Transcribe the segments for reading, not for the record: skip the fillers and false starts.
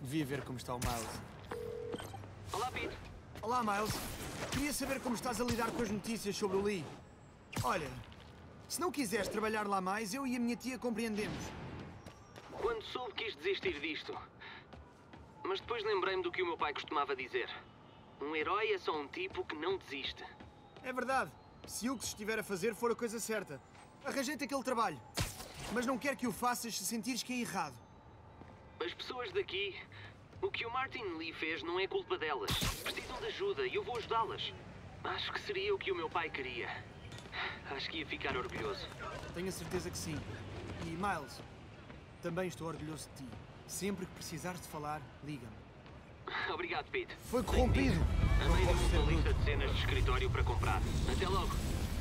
Devia ver como está o Miles. Olá, Pete. Olá, Miles. Queria saber como estás a lidar com as notícias sobre o Lee. Olha, se não quiseres trabalhar lá mais, eu e a minha tia compreendemos. Quando soube, quis desistir disto. Mas depois lembrei-me do que o meu pai costumava dizer. Um herói é só um tipo que não desiste. É verdade. Se o que se estiver a fazer for a coisa certa. Arranjei-te aquele trabalho. Mas não quero que o faças se sentires que é errado. As pessoas daqui... O que o Martin Lee fez não é culpa delas. Precisam de ajuda e eu vou ajudá-las. Acho que seria o que o meu pai queria. Acho que ia ficar orgulhoso. Tenho a certeza que sim. E, Miles, também estou orgulhoso de ti. Sempre que precisares de falar, liga-me. Obrigado, Pete. Foi corrompido. Arranjei-me uma lista de cenas de escritório para comprar. Até logo.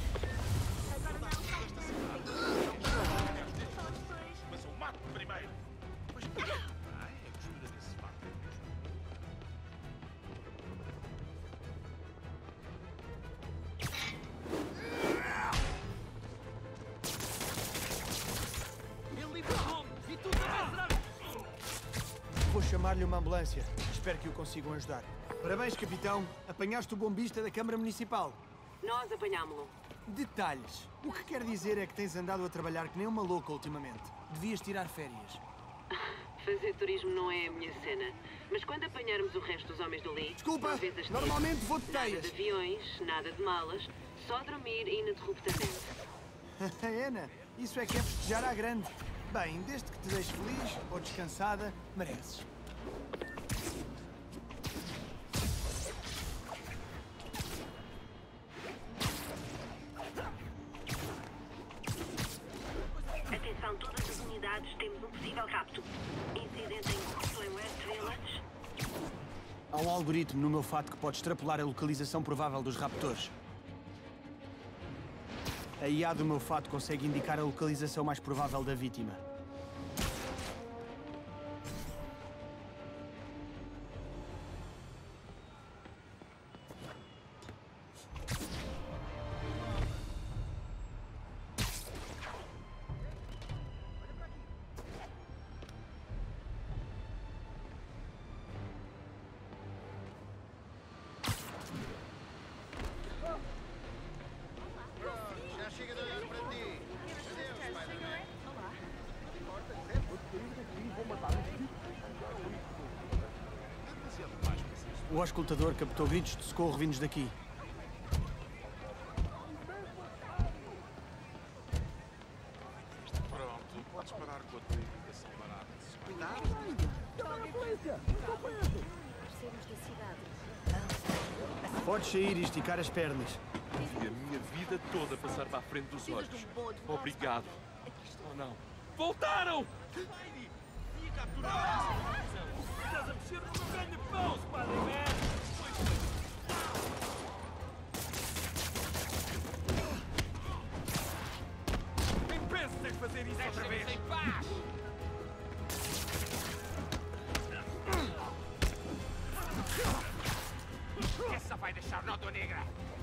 Mas eu mato primeiro. Pois é, gostura desse mato. Ele libertou-me e tu também serás... Vou chamar-lhe uma ambulância. Espero que o consigam ajudar. Parabéns, capitão. Apanhaste o bombista da Câmara Municipal. Nós apanhámo-lo. Detalhes. O que quer dizer é que tens andado a trabalhar que nem uma louca ultimamente. Devias tirar férias. Fazer turismo não é a minha cena. Mas quando apanharmos o resto dos homens do Lee... Desculpa, talvez as normalmente vou de nada teias. de aviões, nada de malas, só dormir ininterruptamente. Ana, isso é que é festejar à grande. Bem, desde que te deixes feliz ou descansada, mereces. Atenção, todas as unidades, temos um possível rapto. Incidente em curso em West Village. Há um algoritmo no meu fato que pode extrapolar a localização provável dos raptores. A IA do meu fato consegue indicar a localização mais provável da vítima. Já chega de olhar para ti. Adeus, Spider-Man. O auscultador captou gritos de socorro vindos daqui. Pronto, podes parar com a tua irritação barata. Cuidado. Saímos da cidade. Podes sair e esticar as pernas. E a minha vida toda passar-me à frente dos olhos. Obrigado. Oh não. Voltaram! Heidi! Ia capturar a situação! Estás a mexer no meu ganha-pão, Spider-Man! Nem penses em fazer isso outra vez! Em paz! Essa vai deixar nota negra!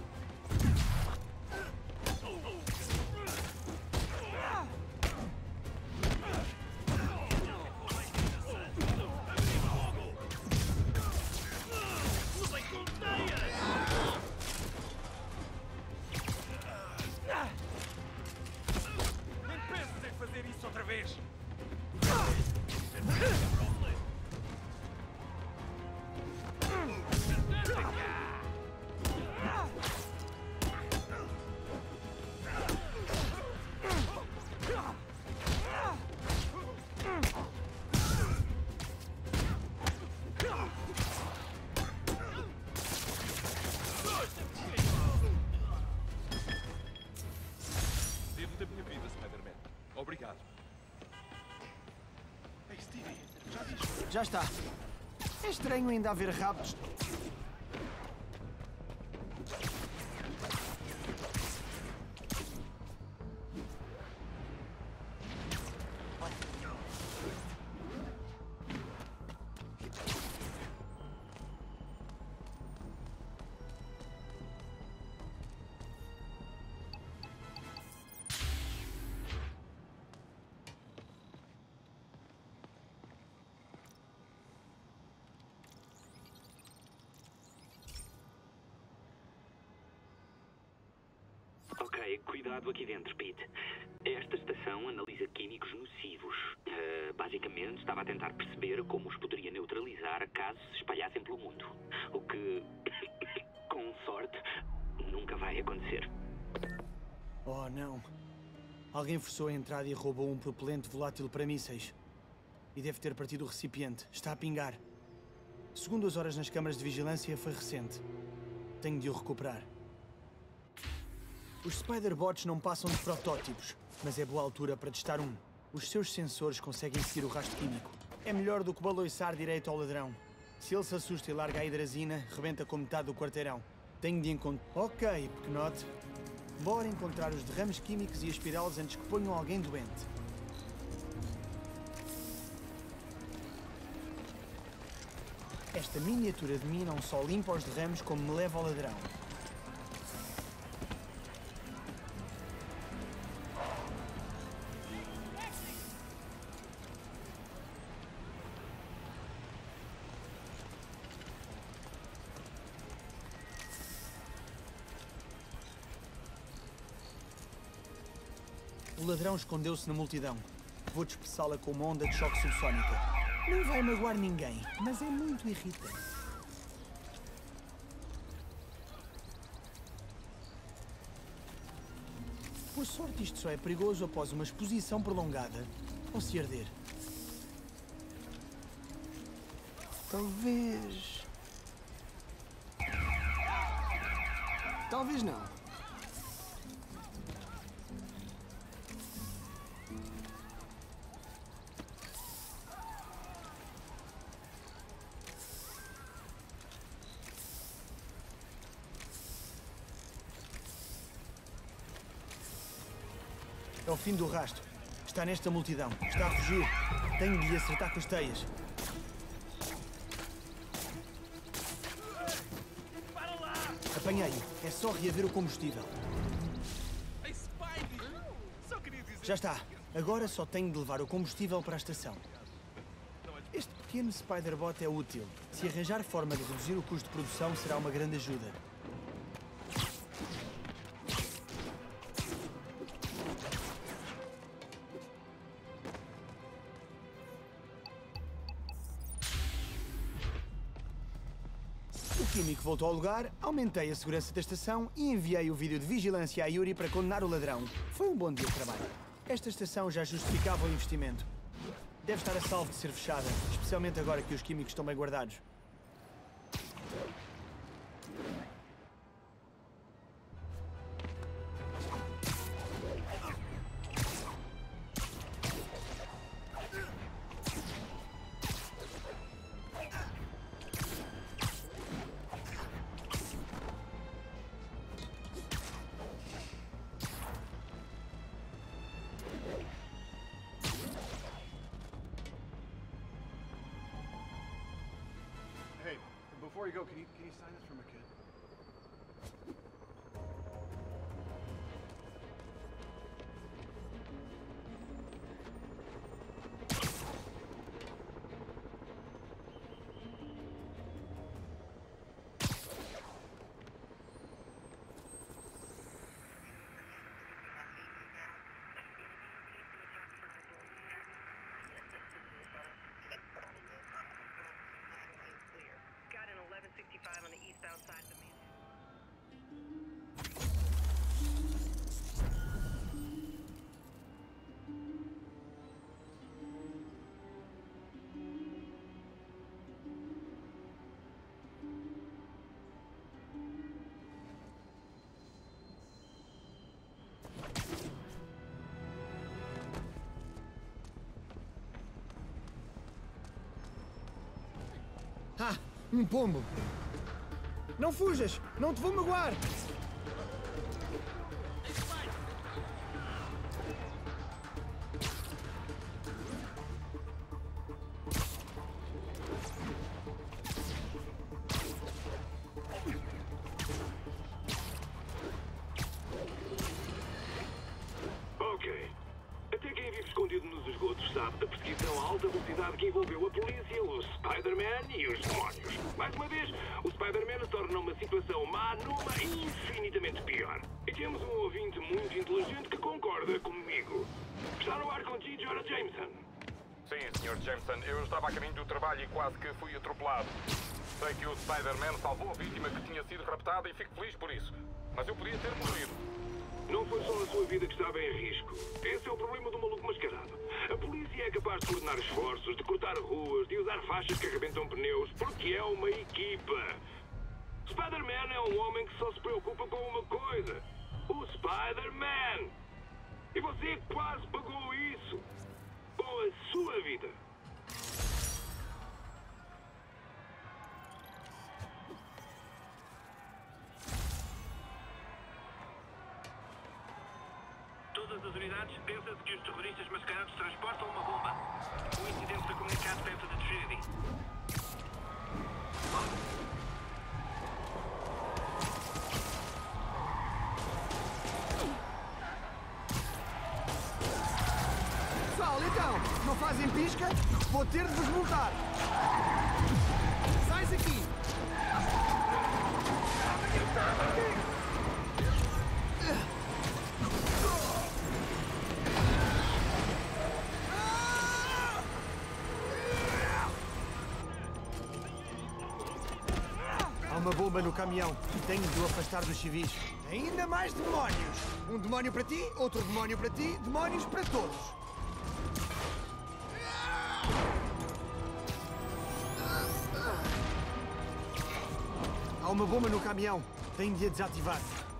Nem penses em fazer isso outra vez! Devo da minha vida, Spider-Man. Obrigado. Ei, Stevie, já viste? Já está. É estranho ainda haver raptos. cuidado aqui dentro, Pete. Esta estação analisa químicos nocivos. Basicamente, estava a tentar perceber como os poderia neutralizar caso se espalhassem pelo mundo. O que, com sorte, nunca vai acontecer. Oh, não. Alguém forçou a entrada e roubou um propelente volátil para mísseis. E deve ter partido o recipiente. Está a pingar. Segundo as horas nas câmaras de vigilância, foi recente. Tenho de o recuperar. Os Spider-Bots não passam de protótipos, mas é boa altura para testar um. Os seus sensores conseguem seguir o rastro químico. É melhor do que baloiçar direito ao ladrão. Se ele se assusta e larga a hidrazina, rebenta com metade do quarteirão. Tenho de encontrar... Ok, pequenote. Bora encontrar os derrames químicos e aspirá-los antes que ponham alguém doente. Esta miniatura de mim não só limpa os derrames, como me leva ao ladrão. O ladrão escondeu-se na multidão. Vou dispersá-la com uma onda de choque subsónica. Não vai magoar ninguém, mas é muito irritante. Por sorte, isto só é perigoso após uma exposição prolongada ou se arder. Talvez... Talvez não. É o fim do rastro. Está nesta multidão. Está a fugir. Tenho de lhe acertar com as teias. Para lá! Apanhei-o. É só reaver o combustível. Ei, Spidey! Só queria dizer... Já está. Agora só tenho de levar o combustível para a estação. Este pequeno Spider-Bot é útil. Se arranjar forma de reduzir o custo de produção, será uma grande ajuda. O químico voltou ao lugar, aumentei a segurança da estação e enviei o vídeo de vigilância a Yuri para condenar o ladrão. Foi um bom dia de trabalho. Esta estação já justificava o investimento. Deve estar a salvo de ser fechada, especialmente agora que os químicos estão bem guardados. Hey, before you go, can you sign this for my kid? Got an 1165 on the eastbound side of the main. Ah, um pombo! Não fujas! Não te vou magoar! Ok. Até quem vive escondido nos esgotos sabe da perseguição a alta velocidade que envolveu a polícia, o Spider-Man e os demónios. Mais uma vez, o Spider-Man torna uma situação má numa infinitamente pior. E temos um ouvinte muito inteligente que concorda comigo. Está no ar contigo, Jonah Jameson. Sim, Sr. Jameson. Eu estava a caminho do trabalho e quase que fui atropelado. Sei que o Spider-Man salvou a vítima que tinha sido raptada e fico feliz por isso. Mas eu podia ter morrido. Não foi só a sua vida que estava em risco. Esse é o problema do maluco mascarado. A polícia é capaz de coordenar esforços, de cortar ruas, de usar faixas que arrebentam pneus, porque é uma equipa. Spider-Man é um homem que só se preocupa com uma coisa. O Spider-Man. E você quase pagou isso. Com a sua vida. Todas as unidades, pensa-se que os terroristas mascarados transportam uma bomba. O incidente foi comunicado perto de Trinity. Pessoal, então, não fazem pisca? Vou ter de vos multar. Sais aqui. Há uma bomba no caminhão e tenho de o afastar dos civis. Ainda mais demónios! Um demónio para ti, outro demónio para ti, demónios para todos! Há uma bomba no caminhão. Tenho de a desativar.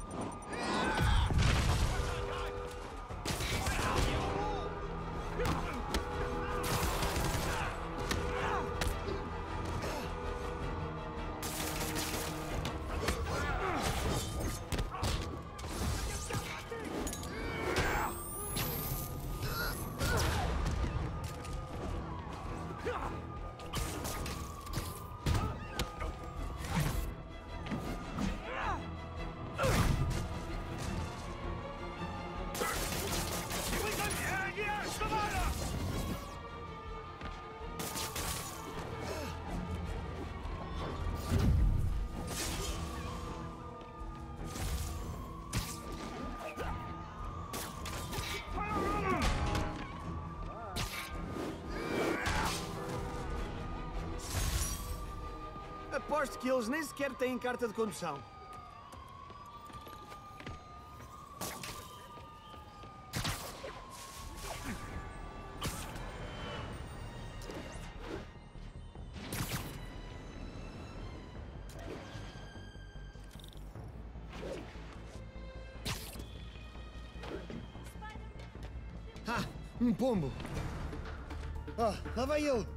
Aposto que eles nem sequer têm carta de condução. Ah, um pombo. Ah, lá vai ele.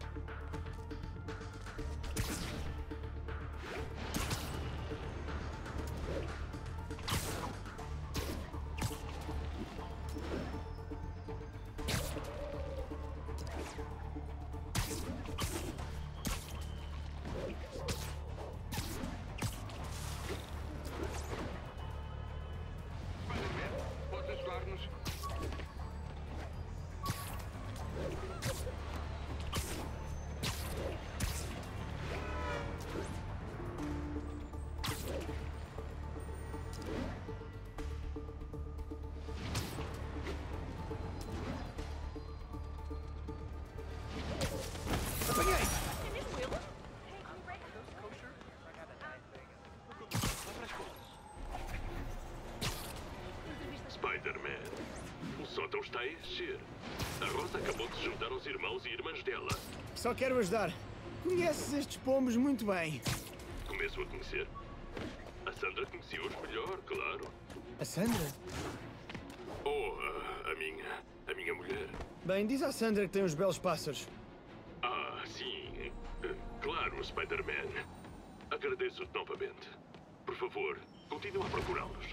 Spider-Man, o sótão está a encher. A Rosa acabou de se juntar aos irmãos e irmãs dela. Só quero ajudar. Conheces estes pombos muito bem. Começo a conhecer. A Sandra conhecia-os melhor, claro. A Sandra? Oh, a minha mulher. Bem, diz à Sandra que tem uns belos pássaros. Ah, sim. Claro, Spider-Man. Agradeço-te novamente. Por favor, continua a procurá-los.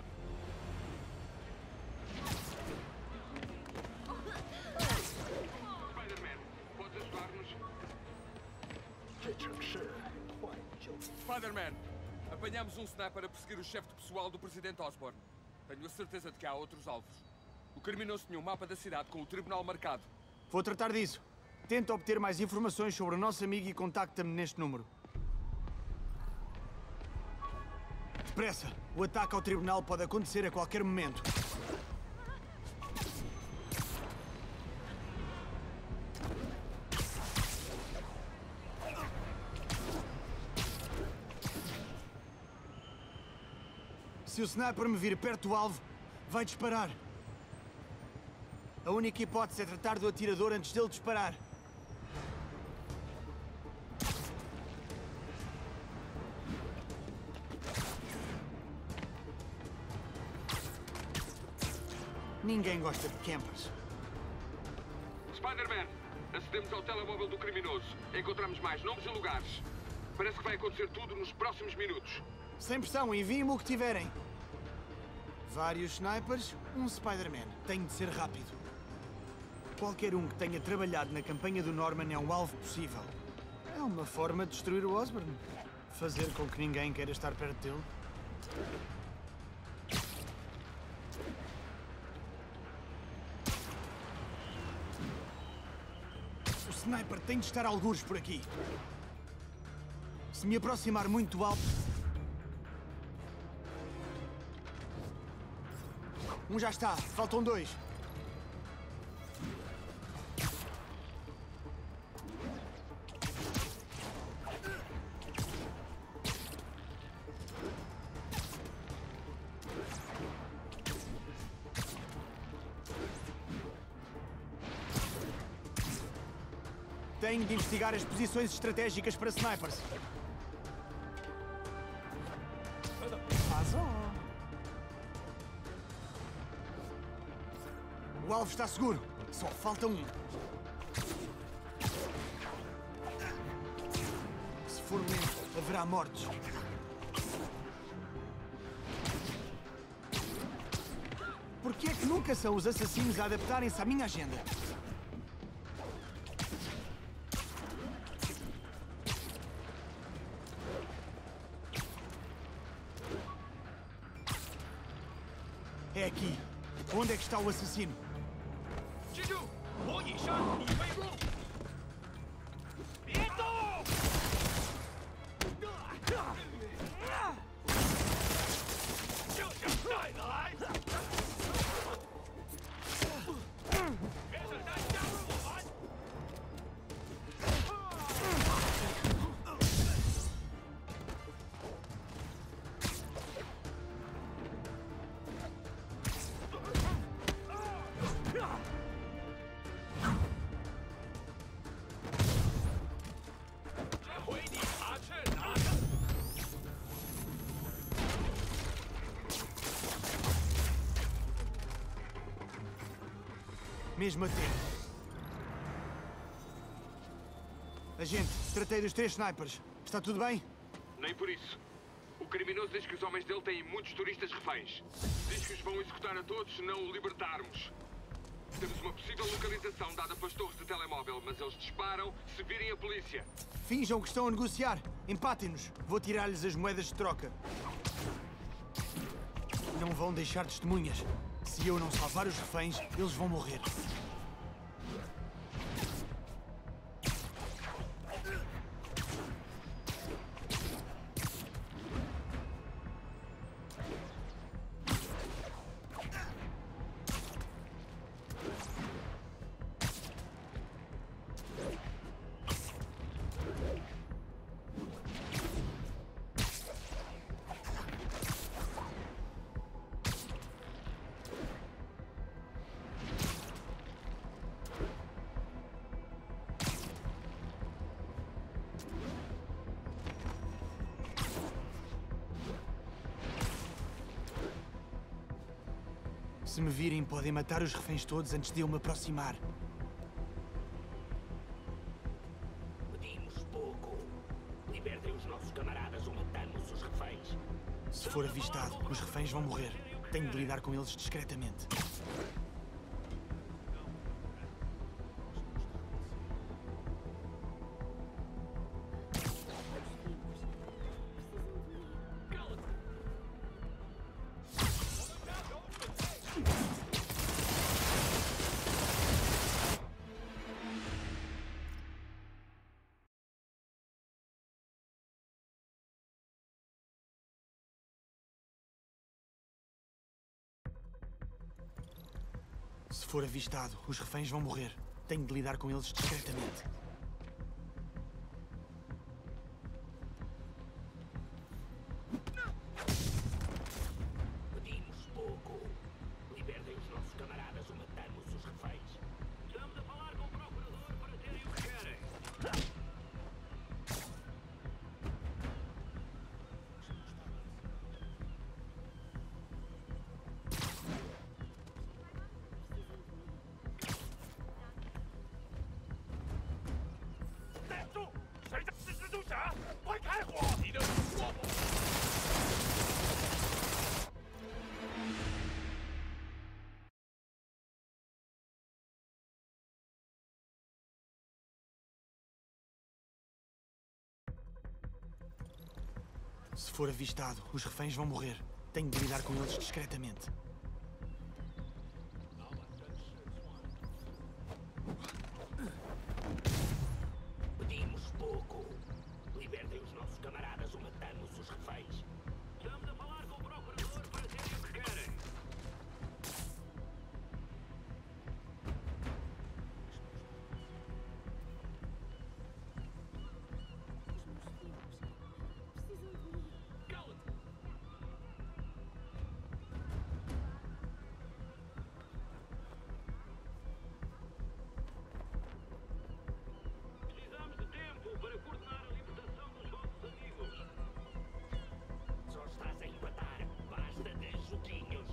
Spider-Man, podes ajudar-nos? Spider-Man, apanhamos um sniper a perseguir o chefe de pessoal do Presidente Osborn. Tenho a certeza de que há outros alvos. O criminoso tinha um mapa da cidade com o tribunal marcado. Vou tratar disso. Tenta obter mais informações sobre o nosso amigo e contacta-me neste número. Depressa! O ataque ao tribunal pode acontecer a qualquer momento. Se o sniper me vir perto do alvo, vai disparar. A única hipótese é tratar do atirador antes dele disparar. Ninguém gosta de campers. Spider-Man, acedemos ao telemóvel do criminoso. Encontramos mais nomes e lugares. Parece que vai acontecer tudo nos próximos minutos. Sem pressão, enviem-me o que tiverem. Vários snipers, um Spider-Man. Tem de ser rápido. Qualquer um que tenha trabalhado na campanha do Norman é um alvo possível. É uma forma de destruir o Osborn. Fazer com que ninguém queira estar perto dele. O sniper tem de estar algures por aqui. Se me aproximar muito alto... Um já está, faltam dois. Tenho de investigar as posições estratégicas para snipers. O alvo está seguro. Só falta um. Se for lento, haverá mortes. Por que é que nunca são os assassinos a adaptarem-se à minha agenda? É aqui. Onde é que está o assassino? 记住，我以上，你为入。别动！就想带着来。别等待加入我们。 Mesmo a tempo. Agente, tratei dos 3 snipers. Está tudo bem? Nem por isso. O criminoso diz que os homens dele têm muitos turistas reféns. Diz que os vão executar a todos se não o libertarmos. Temos uma possível localização dada pelas torres de telemóvel, mas eles disparam se virem a polícia. Finjam que estão a negociar. Empatem-nos. Vou tirar-lhes as moedas de troca. Não vão deixar testemunhas. Se eu não salvar os reféns, eles vão morrer. Se me virem, podem matar os reféns todos antes de eu me aproximar. Pedimos pouco. Libertem os nossos camaradas ou matamos os reféns. Se for avistado, os reféns vão morrer. Tenho de lidar com eles discretamente. Se for avistado, os reféns vão morrer. Tenho de lidar com eles discretamente. Pedimos pouco. Libertem os nossos camaradas ou matamos os reféns. Estamos a falar com o procurador para terem o que querem. Se for avistado, os reféns vão morrer. Tenho de lidar com eles discretamente. Pedimos pouco. Libertem os nossos camaradas ou matamos os reféns. Estamos a falar com o procurador para terem o que querem. Precisamos de tempo para coordenar a libertação dos vossos amigos. Só estás a empatar. Basta de joguinhos.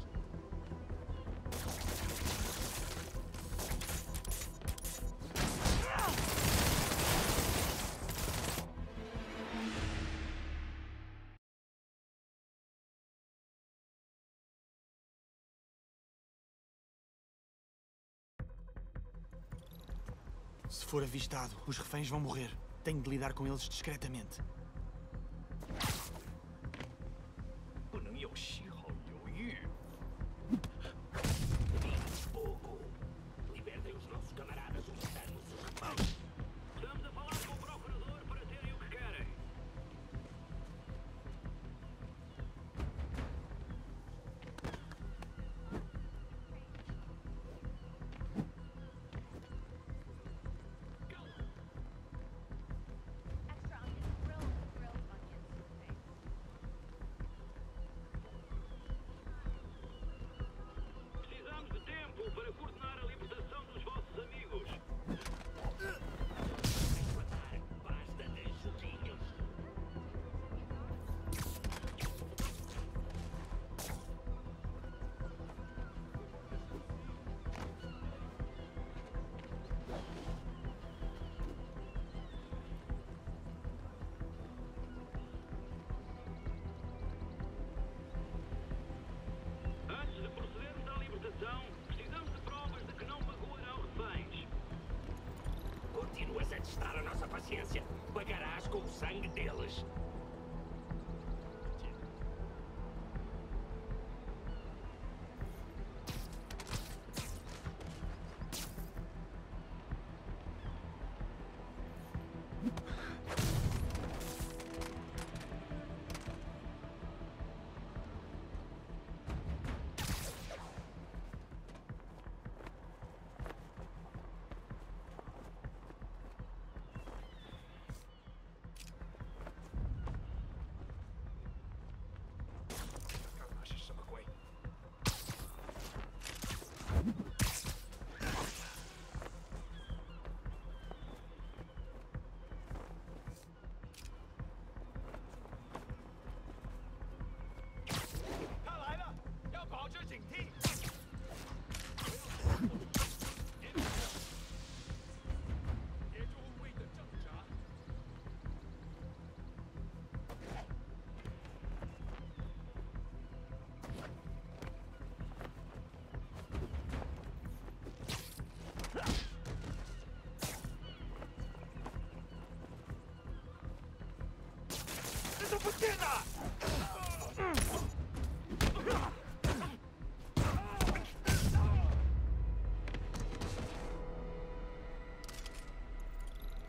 Se for avistado, os reféns vão morrer. Tenho de lidar com eles discretamente. 不能有丝毫犹豫。Pedimos pouco. Libertem os nossos camaradas ou matamos os reféns. Estamos a falar com o procurador para terem o que querem. Precisamos de tempo para coordenar a libertação dos vossos amigos. Empatar. Basta de joguinhos. Antes de procedermos à libertação, precisamos de provas de que não magoarão reféns. Continuas a testar a nossa paciência. Pagarás com o sangue deles.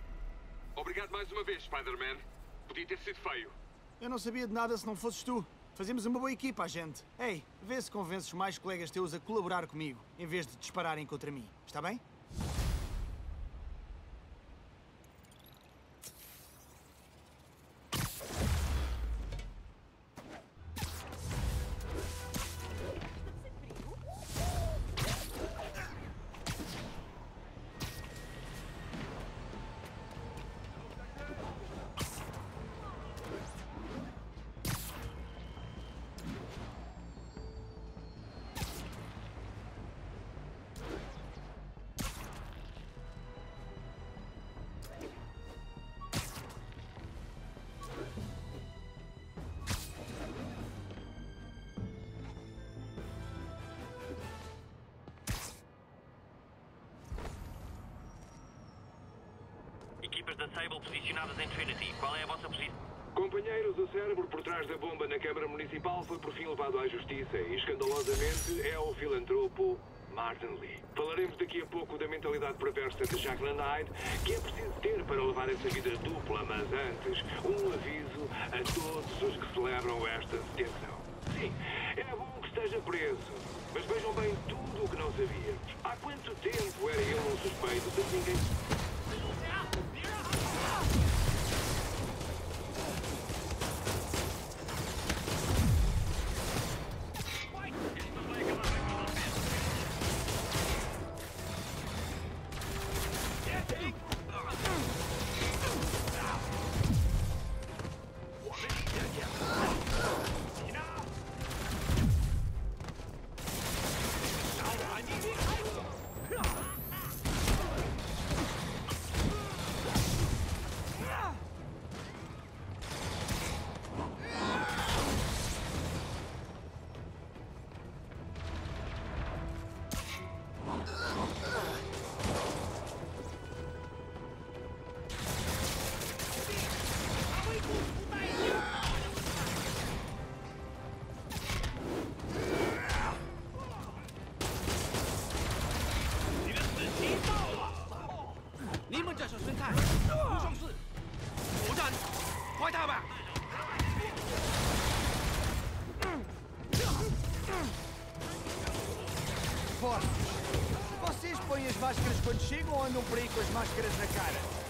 Obrigado mais uma vez, Spider-Man. Podia ter sido feio. Eu não sabia de nada se não fosses tu. Fazemos uma boa equipa, agente. Ei, vê se convences mais colegas teus a colaborar comigo, em vez de dispararem contra mim. Está bem? Equipas da Sable posicionadas em Trinity. Qual é a vossa posição? Companheiros, o cérebro por trás da bomba na Câmara Municipal foi por fim levado à justiça e, escandalosamente, é o filantropo Martin Lee. Falaremos daqui a pouco da mentalidade perversa de Jacqueline Hyde, que é preciso ter para levar essa vida dupla, mas antes, um aviso a todos os que celebram esta detenção. Sim, é bom que esteja preso, mas vejam bem tudo o que não sabia. Há quanto tempo era ele um suspeito de ninguém... Vocês põem as máscaras quando chegam ou andam por aí com as máscaras na cara?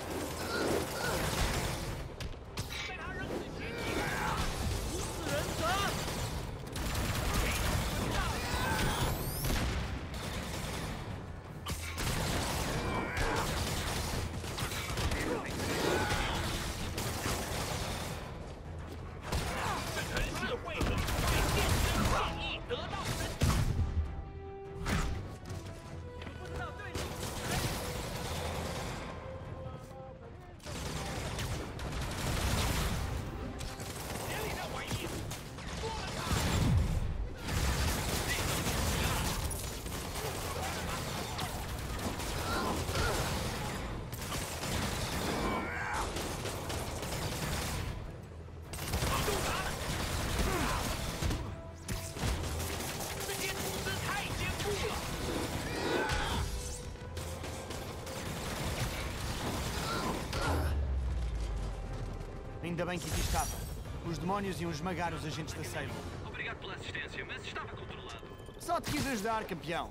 Ainda bem que aqui estava. Os demónios iam esmagar os agentes da Sable. Obrigado pela assistência, mas estava controlado. Só te quis ajudar, campeão.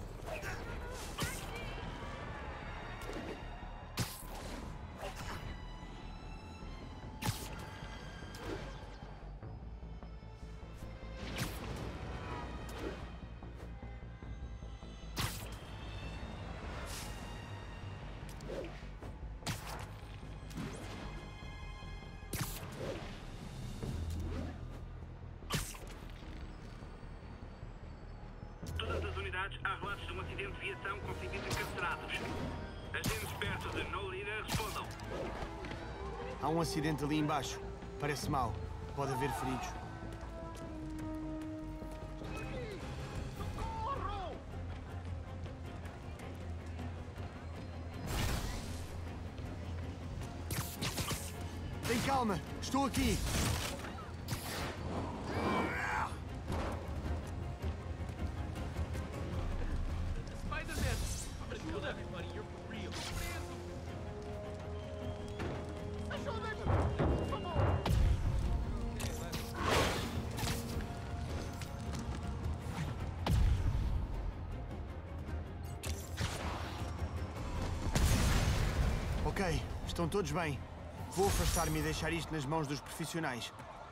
Todas as unidades, há relatos de um acidente de viação com civis encarcerados. Agentes perto de No Leader respondam. Há um acidente ali embaixo. Parece mau. Pode haver feridos. Tem calma. Estou aqui. Ok, estão todos bem. Vou afastar-me e deixar isto nas mãos dos profissionais.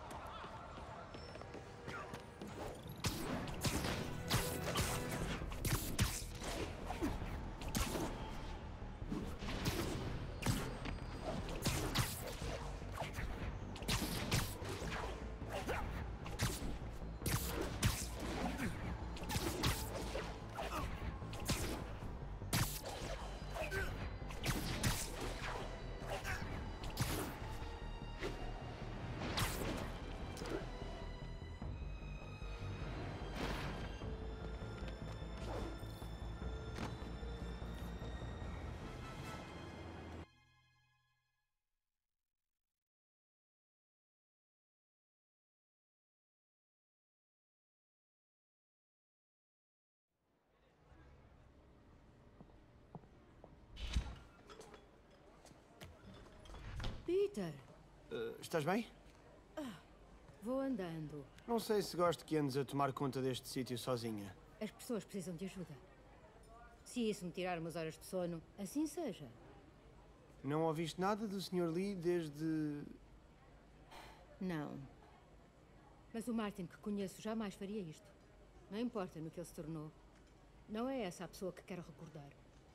Peter! Estás bem? Vou andando. Não sei se gosto que andes a tomar conta deste sítio sozinha. As pessoas precisam de ajuda. Se isso me tirar umas horas de sono, assim seja. Não ouviste nada do Sr. Lee desde... Não. Mas o Martin que conheço jamais faria isto. Não importa no que ele se tornou. Não é essa a pessoa que quero recordar.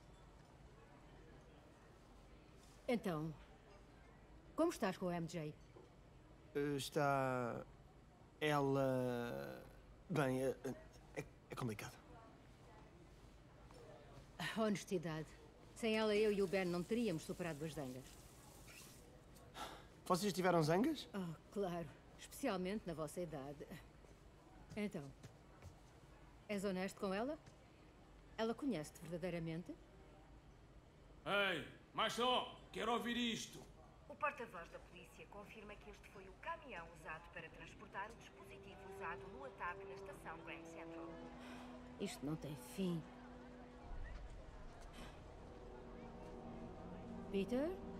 Então, como estás com a MJ? Está... Ela... Bem, é complicado. Honestidade. Sem ela, eu e o Ben não teríamos superado as zangas. Vocês tiveram zangas? Oh, claro. Especialmente na vossa idade. Então, és honesto com ela? Ela conhece-te verdadeiramente? Ei, mais som! Quero ouvir isto! O porta-voz da polícia confirma que este foi o caminhão usado para transportar o dispositivo usado no ataque na estação Grand Central. Isto não tem fim. Peter?